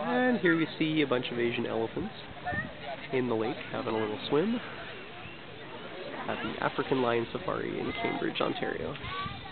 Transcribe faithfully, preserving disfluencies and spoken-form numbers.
And here we see a bunch of Asian elephants in the lake having a little swim at the African Lion Safari in Cambridge, Ontario.